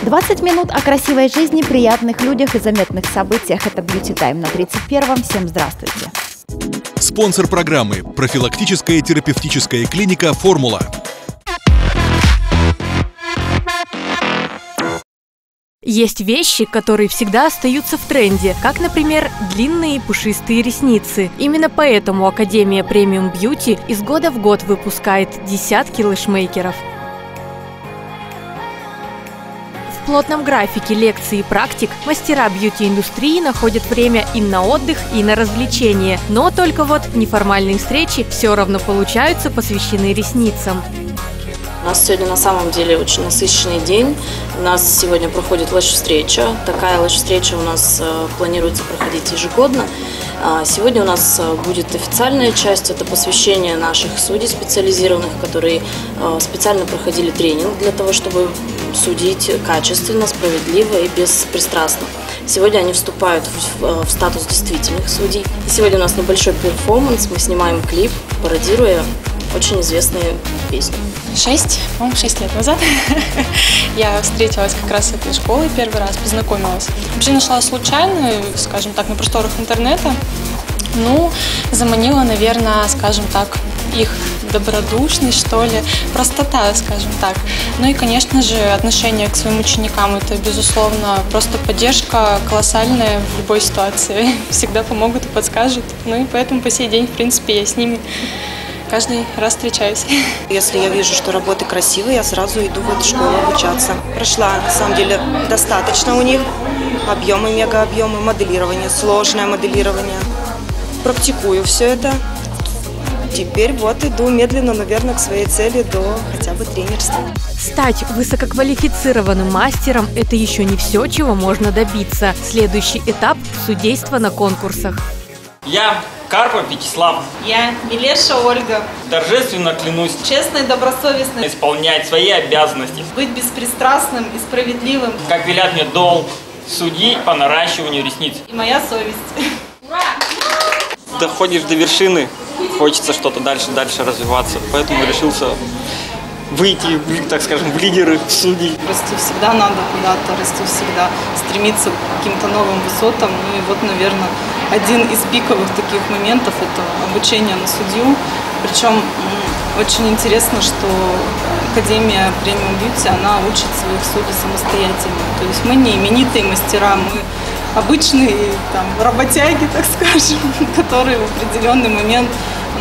20 минут о красивой жизни, приятных людях и заметных событиях. Это Beauty Time на 31-м. Всем здравствуйте. Спонсор программы – профилактическая терапевтическая клиника «Формула». Есть вещи, которые всегда остаются в тренде, как, например, длинные пушистые ресницы. Именно поэтому Академия Premium Beauty из года в год выпускает десятки лэшмейкеров. В плотном графике лекций и практик мастера бьюти-индустрии находят время и на отдых, и на развлечения. Но только вот неформальные встречи все равно получаются посвящены ресницам. У нас сегодня на самом деле очень насыщенный день. У нас сегодня проходит лэш-встреча. Такая лэш-встреча у нас планируется проходить ежегодно. Сегодня у нас будет официальная часть, это посвящение наших судей специализированных, которые специально проходили тренинг для того, чтобы судить качественно, справедливо и беспристрастно. Сегодня они вступают в статус действительных судей. И сегодня у нас небольшой перформанс, мы снимаем клип, пародируя очень известные песни. 6 лет назад я встретилась как раз с этой школой первый раз, познакомилась. Вообще нашла случайно, скажем так, на просторах интернета. Ну, заманила, наверное, скажем так, их добродушность, что ли, простота, скажем так. Ну и, конечно же, отношение к своим ученикам – это, безусловно, просто поддержка колоссальная в любой ситуации. Всегда помогут и подскажут. Ну и поэтому по сей день, в принципе, я с ними каждый раз встречаюсь. Если я вижу, что работы красивые, я сразу иду в эту школу обучаться. Прошла, на самом деле, достаточно у них. Объемы, мегаобъемы, моделирование, сложное моделирование. Практикую все это. Теперь вот иду медленно, наверное, к своей цели до хотя бы тренерства. Стать высококвалифицированным мастером – это еще не все, чего можно добиться. Следующий этап – судейство на конкурсах. Я Карпов Вячеслав. Я Милеша Ольга. Торжественно клянусь честно и добросовестно исполнять свои обязанности, быть беспристрастным и справедливым, как велят мне долг судьи по наращиванию ресниц. И моя совесть. Ура! Доходишь до вершины, хочется что-то дальше развиваться, поэтому решился выйти, так скажем, в лидеры судей. Расти всегда надо куда-то, расти всегда, стремиться к каким-то новым высотам. Ну и вот, наверное, один из пиковых таких моментов – это обучение на судью. Причем очень интересно, что Академия Premium Beauty, она учит своих судей самостоятельно. То есть мы не именитые мастера, мы обычные там работяги, так скажем, которые в определенный момент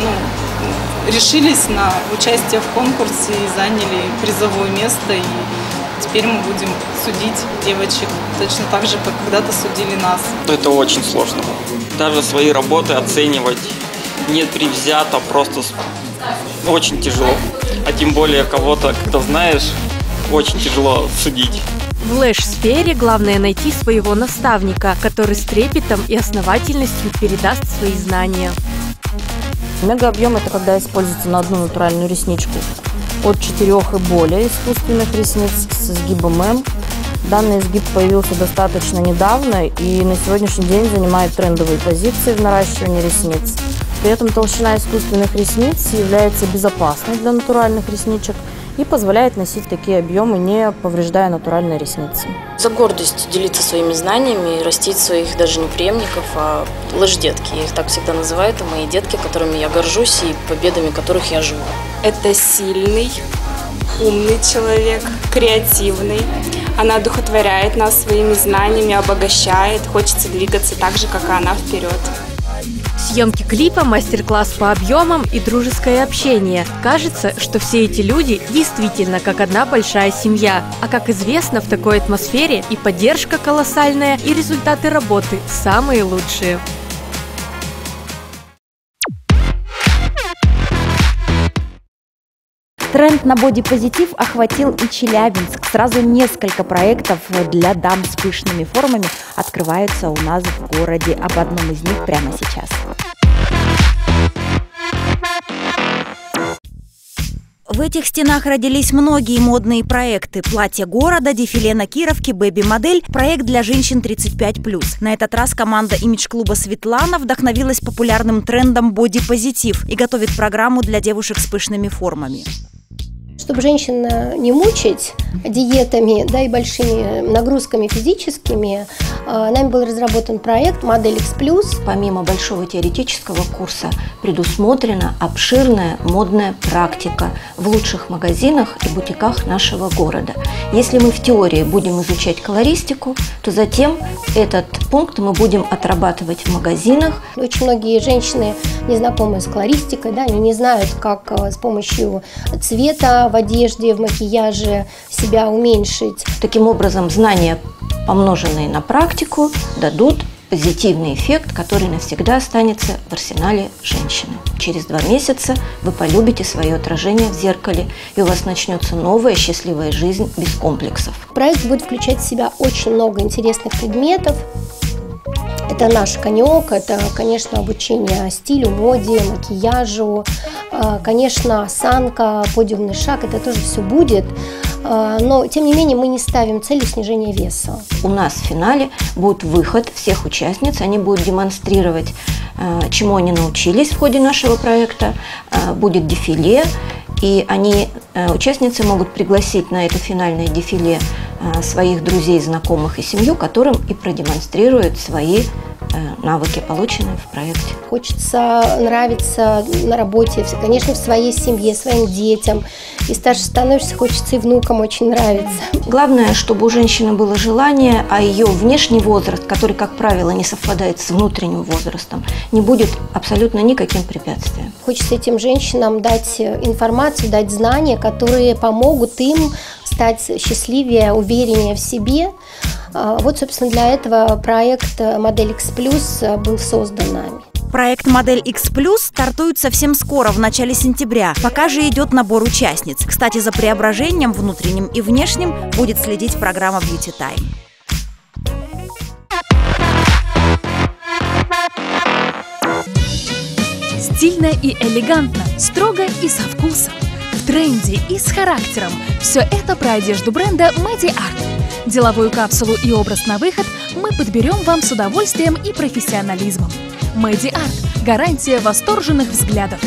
решились на участие в конкурсе и заняли призовое место. И теперь мы будем судить девочек точно так же, как когда-то судили нас. Это очень сложно. Даже свои работы оценивать непредвзято, просто очень тяжело. А тем более кого-то, когда знаешь, очень тяжело судить. В лэш-сфере главное найти своего наставника, который с трепетом и основательностью передаст свои знания. Мегаобъем – это когда используется на одну натуральную ресничку от 4 и более искусственных ресниц с изгибом М. Данный изгиб появился достаточно недавно и на сегодняшний день занимает трендовые позиции в наращивании ресниц. При этом толщина искусственных ресниц является безопасной для натуральных ресничек и позволяет носить такие объемы, не повреждая натуральные ресницы. За гордость делиться своими знаниями и растить своих даже не преемников, а лэш-детки. Я их так всегда называю. Это мои детки, которыми я горжусь и победами которых я живу. Это сильный, умный человек, креативный. Она одухотворяет нас своими знаниями, обогащает. Хочется двигаться так же, как и она, вперед. Съемки клипа, мастер-класс по объемам и дружеское общение. Кажется, что все эти люди действительно как одна большая семья. А как известно, в такой атмосфере и поддержка колоссальная, и результаты работы самые лучшие. Тренд на бодипозитив охватил и Челябинск. Сразу несколько проектов для дам с пышными формами открываются у нас в городе. Об одном из них прямо сейчас. В этих стенах родились многие модные проекты. Платье города, дефиле на Кировке, бэби-модель, проект для женщин 35+. На этот раз команда имидж-клуба «Светлана» вдохновилась популярным трендом бодипозитив и готовит программу для девушек с пышными формами. Чтобы женщин не мучить диетами, да, и большими нагрузками физическими, нами был разработан проект «Модель X+». Помимо большого теоретического курса предусмотрена обширная модная практика в лучших магазинах и бутиках нашего города. Если мы в теории будем изучать колористику, то затем этот пункт мы будем отрабатывать в магазинах. Очень многие женщины не знакомы с колористикой, да, они не знают, как с помощью цвета в одежде, в макияже себя уменьшить. Таким образом, знания, помноженные на практику, дадут позитивный эффект, который навсегда останется в арсенале женщины. Через 2 месяца вы полюбите свое отражение в зеркале, и у вас начнется новая счастливая жизнь без комплексов. Проект будет включать в себя очень много интересных предметов. Это наш конек, это, конечно, обучение стилю, моде, макияжу, конечно, осанка, подиумный шаг, это тоже все будет. Но, тем не менее, мы не ставим целью снижения веса. У нас в финале будет выход всех участниц, они будут демонстрировать, чему они научились в ходе нашего проекта, будет дефиле, и участницы могут пригласить на это финальное дефиле своих друзей, знакомых и семью, которым и продемонстрируют свои навыки, полученные в проекте. Хочется нравиться на работе, конечно, в своей семье, своим детям. И старше становишься, хочется и внукам очень нравиться. Главное, чтобы у женщины было желание, а ее внешний возраст, который, как правило, не совпадает с внутренним возрастом, не будет абсолютно никаким препятствием. Хочется этим женщинам дать информацию, дать знания, которые помогут им стать счастливее, увереннее в себе. Вот, собственно, для этого проект «Модель X+» был создан нами. Проект «Модель X+» стартует совсем скоро, в начале сентября. Пока же идет набор участниц. Кстати, за преображением внутренним и внешним будет следить программа Beauty Time. Стильно и элегантно, строго и со вкусом, в тренде и с характером. Все это про одежду бренда Medi Art. Деловую капсулу и образ на выход мы подберем вам с удовольствием и профессионализмом. Medi Art – гарантия восторженных взглядов.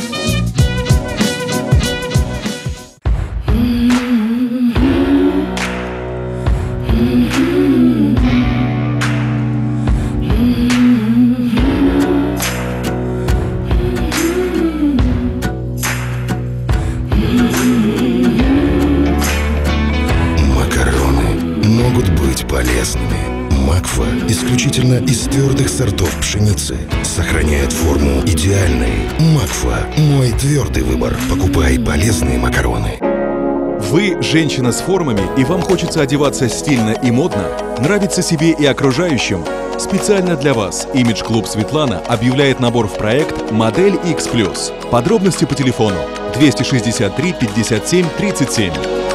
Макфа исключительно из твердых сортов пшеницы. Сохраняет форму идеальной. Макфа – мой твердый выбор. Покупай полезные макароны. Вы женщина с формами, и вам хочется одеваться стильно и модно, нравится себе и окружающим? Специально для вас имидж-клуб «Светлана» объявляет набор в проект «Модель X+». Подробности по телефону 263 57 37.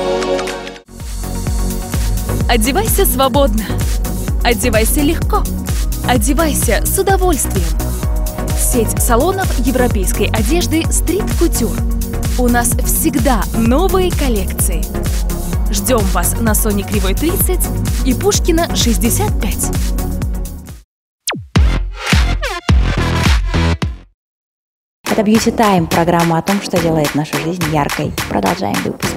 Одевайся свободно. Одевайся легко. Одевайся с удовольствием. Сеть салонов европейской одежды Street Couture. У нас всегда новые коллекции. Ждем вас на Соне Кривой 30 и Пушкина 65. Это Beauty Time, программа о том, что делает нашу жизнь яркой. Продолжаем выпуск.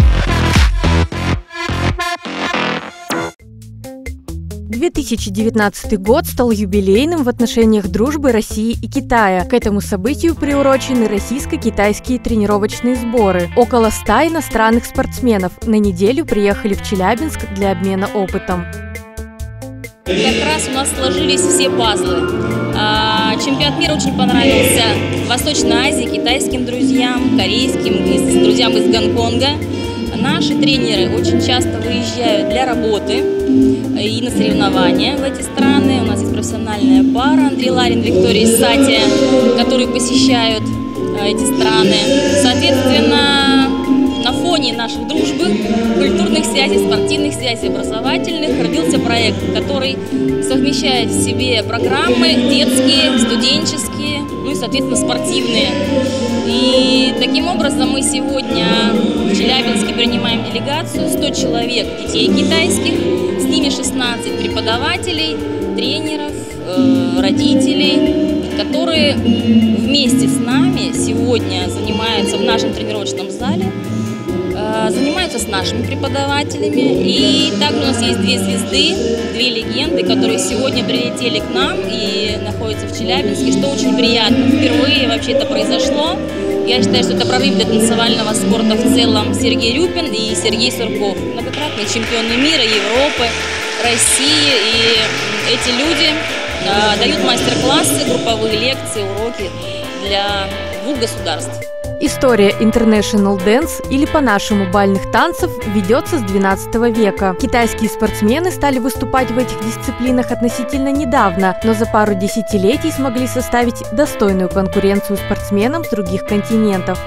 – 2019 год стал юбилейным в отношениях дружбы России и Китая. К этому событию приурочены российско-китайские тренировочные сборы. Около 100 иностранных спортсменов на неделю приехали в Челябинск для обмена опытом. Как раз у нас сложились все пазлы. Чемпионат мира очень понравился Восточной Азии, китайским друзьям, корейским, друзьям из Гонконга. Наши тренеры очень часто выезжают для работы и на соревнования в эти страны. У нас есть профессиональная пара Андрей Ларин, Виктория Исатия, которые посещают эти страны. Соответственно, на фоне нашей дружбы, культурных связей, спортивных связей, образовательных родился проект, который совмещает в себе программы детские, студенческие, ну и, соответственно, спортивные. И таким образом мы сегодня в Челябинске принимаем делегацию, 100 человек детей китайских, с ними 16 преподавателей, тренеров, родителей, которые вместе с нами сегодня занимаются в нашем тренировочном зале, занимаются с нашими преподавателями. И также у нас есть две звезды, две легенды, которые сегодня прилетели к нам и находятся в Челябинске, что очень приятно. Впервые вообще это произошло. Я считаю, что это прорыв для танцевального спорта в целом. Сергей Рюпин и Сергей Сурков, многократные чемпионы мира, Европы, России. И эти люди дают мастер-классы, групповые лекции, уроки для двух государств. История International Dance, или по-нашему бальных танцев, ведется с XII века. Китайские спортсмены стали выступать в этих дисциплинах относительно недавно, но за пару десятилетий смогли составить достойную конкуренцию спортсменам с других континентов.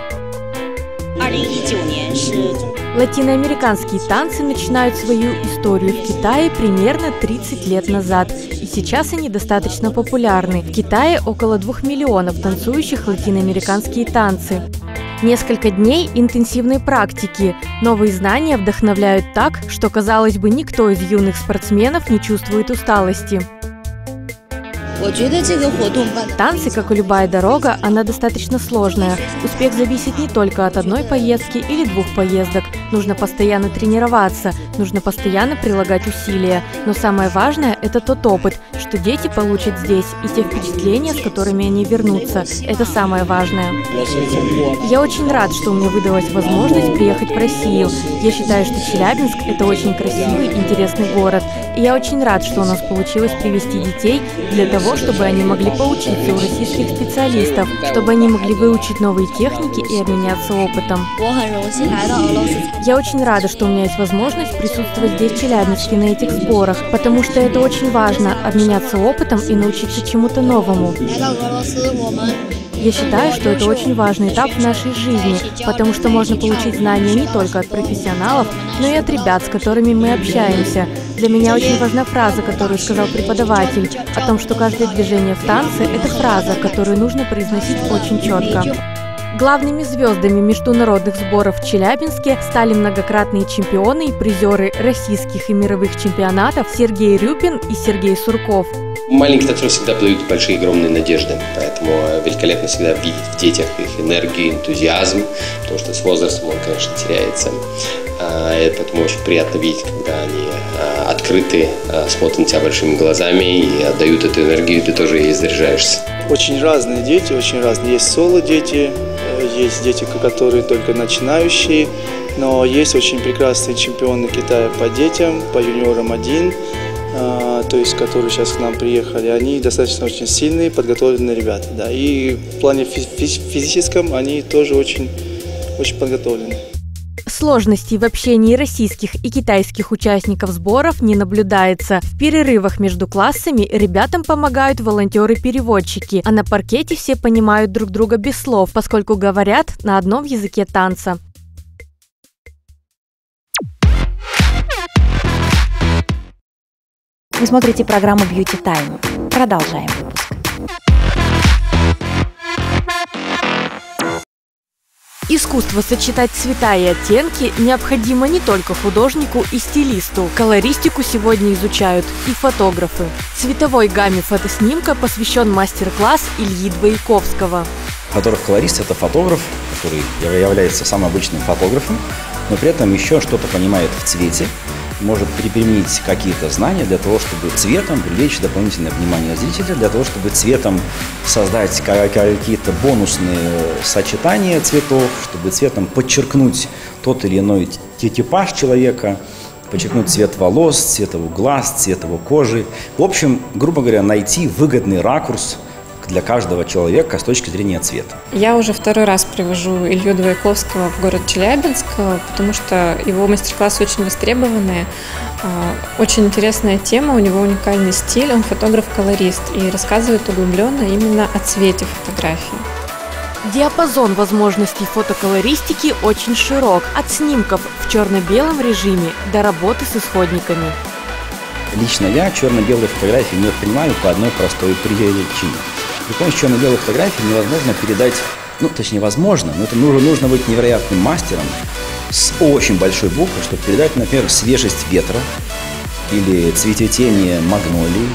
Латиноамериканские танцы начинают свою историю в Китае примерно 30 лет назад, и сейчас они достаточно популярны. В Китае около 2 миллионов танцующих латиноамериканские танцы. Несколько дней интенсивной практики. Новые знания вдохновляют так, что, казалось бы, никто из юных спортсменов не чувствует усталости. Танцы, как и любая дорога, она достаточно сложная. Успех зависит не только от одной поездки или двух поездок. Нужно постоянно тренироваться, нужно постоянно прилагать усилия. Но самое важное – это тот опыт, что дети получат здесь, и те впечатления, с которыми они вернутся. Это самое важное. Я очень рад, что у меня выдалась возможность приехать в Россию. Я считаю, что Челябинск – это очень красивый, интересный город. И я очень рад, что у нас получилось привести детей для того, чтобы они могли поучиться у российских специалистов, чтобы они могли выучить новые техники и обменяться опытом. Я очень рада, что у меня есть возможность присутствовать здесь, в Челябинске, на этих сборах, потому что это очень важно – обменяться опытом и научиться чему-то новому. Я считаю, что это очень важный этап в нашей жизни, потому что можно получить знания не только от профессионалов, но и от ребят, с которыми мы общаемся. Для меня очень важна фраза, которую сказал преподаватель, о том, что каждое движение в танце – это фраза, которую нужно произносить очень четко. Главными звездами международных сборов в Челябинске стали многократные чемпионы и призеры российских и мировых чемпионатов Сергей Рюпин и Сергей Сурков. Маленькие танцоры всегда подают большие, огромные надежды, поэтому великолепно всегда видеть в детях их энергию, энтузиазм, потому что с возрастом он, конечно, теряется. И поэтому очень приятно видеть, когда они открыты, смотрят на тебя большими глазами и отдают эту энергию, и ты тоже ей заряжаешься. Очень разные дети, очень разные. Есть соло-дети, есть дети, которые только начинающие, но есть очень прекрасные чемпионы Китая по детям, по юниорам 1, то есть которые сейчас к нам приехали. Они достаточно очень сильные, подготовленные ребята. Да. И в плане физическом они тоже очень подготовлены. Сложностей в общении российских и китайских участников сборов не наблюдается. В перерывах между классами ребятам помогают волонтеры-переводчики, а на паркете все понимают друг друга без слов, поскольку говорят на одном языке танца. Вы смотрите программу Beauty Time. Продолжаем выпуск. Искусство сочетать цвета и оттенки необходимо не только художнику и стилисту. Колористику сегодня изучают и фотографы. Цветовой гамме фотоснимка посвящен мастер-класс Ильи Двояковского. Фотограф-колорист – это фотограф, который является самым обычным фотографом, но при этом еще что-то понимает в цвете, может применить какие-то знания для того, чтобы цветом привлечь дополнительное внимание зрителя, для того, чтобы цветом создать какие-то бонусные сочетания цветов, чтобы цветом подчеркнуть тот или иной типаж человека, подчеркнуть цвет волос, цвет его глаз, цвет его кожи. В общем, грубо говоря, найти выгодный ракурс для каждого человека с точки зрения цвета. Я уже второй раз привожу Илью Двояковского в город Челябинск, потому что его мастер-классы очень востребованные. Очень интересная тема, у него уникальный стиль, он фотограф-колорист и рассказывает углубленно именно о цвете фотографии. Диапазон возможностей фотоколористики очень широк, от снимков в черно-белом режиме до работы с исходниками. Лично я черно-белые фотографии не воспринимаю по одной простой причине. При помощи черно-белой фотографии невозможно передать, точнее возможно, но это нужно быть невероятным мастером с очень большой буквы, чтобы передать, например, свежесть ветра или цветотение магнолии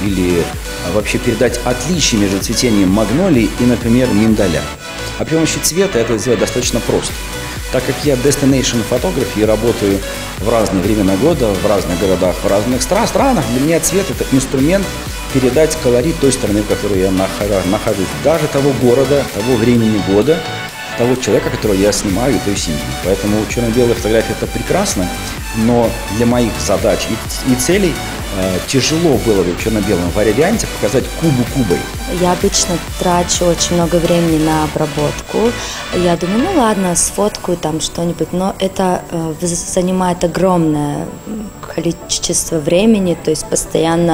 или вообще передать отличие между цветением магнолии и, например, миндаля. А при помощи цвета это сделать достаточно просто. Так как я destination фотограф и работаю в разные времена года, в разных городах, в разных странах, для меня цвет – это инструмент передать колорит той страны, в которой я нахожусь. Даже того города, того времени года, того человека, которого я снимаю, и той семьи. Поэтому черно-белая фотография – это прекрасно, но для моих задач и целей тяжело было бы в черно-белом варианте показать кубу кубой. Я обычно трачу очень много времени на обработку. Я думаю, ну ладно, сфоткаю там что-нибудь, но это занимает огромное количество времени, то есть постоянно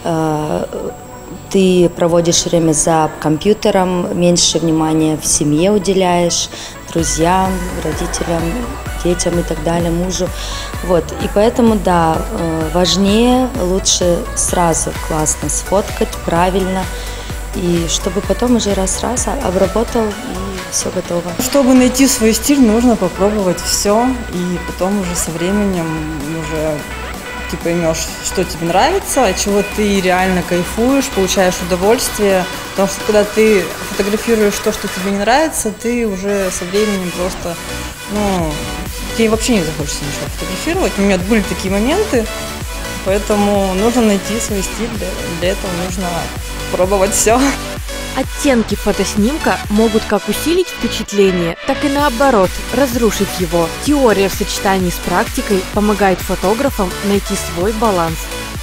ты проводишь время за компьютером, меньше внимания в семье уделяешь, друзьям, родителям, детям и так далее, мужу. Вот. И поэтому, да, важнее, лучше сразу классно сфоткать, правильно, и чтобы потом уже раз-раз обработал, и все готово. Чтобы найти свой стиль, нужно попробовать все, и потом уже со временем уже ты поймешь, что тебе нравится, от чего ты реально кайфуешь, получаешь удовольствие. Потому что когда ты фотографируешь то, что тебе не нравится, ты уже со временем просто, тебе вообще не захочется ничего фотографировать. У меня были такие моменты, поэтому нужно найти свой стиль, для этого нужно пробовать все. Оттенки фотоснимка могут как усилить впечатление, так и наоборот, разрушить его. Теория в сочетании с практикой помогает фотографам найти свой баланс.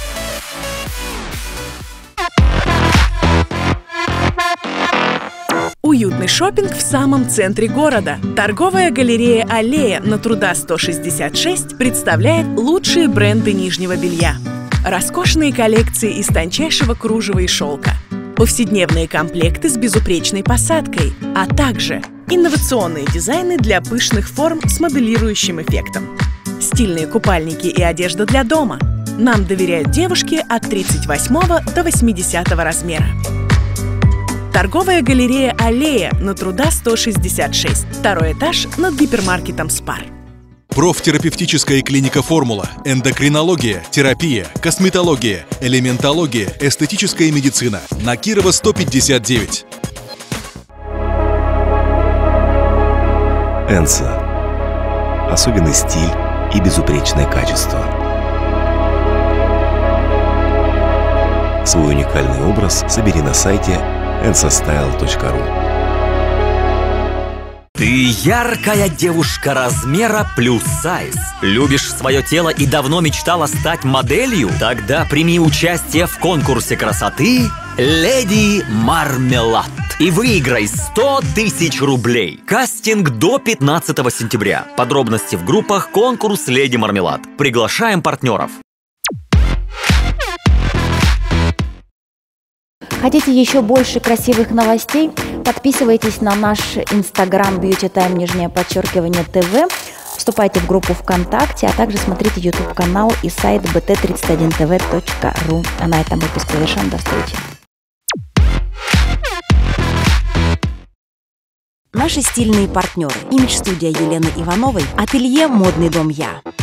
Уютный шопинг в самом центре города. Торговая галерея «Аллея» на Труда 166 представляет лучшие бренды нижнего белья. Роскошные коллекции из тончайшего кружева и шелка. Повседневные комплекты с безупречной посадкой, а также инновационные дизайны для пышных форм с моделирующим эффектом. Стильные купальники и одежда для дома. Нам доверяют девушки от 38 до 80 размера. Торговая галерея «Аллея» на Труда 166, второй этаж над гипермаркетом «Спар». Профтерапевтическая клиника «Формула», эндокринология, терапия, косметология, элементология, эстетическая медицина. На Кирова 159. Энса. Особенный стиль и безупречное качество. Свой уникальный образ собери на сайте ensastyle.ru. Ты яркая девушка размера плюс сайз. Любишь свое тело и давно мечтала стать моделью? Тогда прими участие в конкурсе красоты «Леди Мармелад» и выиграй 100 000 рублей. Кастинг до 15 сентября. Подробности в группах «Конкурс Леди Мармелад». Приглашаем партнеров. Хотите еще больше красивых новостей? Подписывайтесь на наш Instagram beautytime_ТВ, вступайте в группу ВКонтакте, а также смотрите YouTube-канал и сайт bt31tv.ru. А на этом выпуск завершен. До встречи. Наши стильные партнеры. Имидж-студия Елены Ивановой, ателье «Модный дом Я».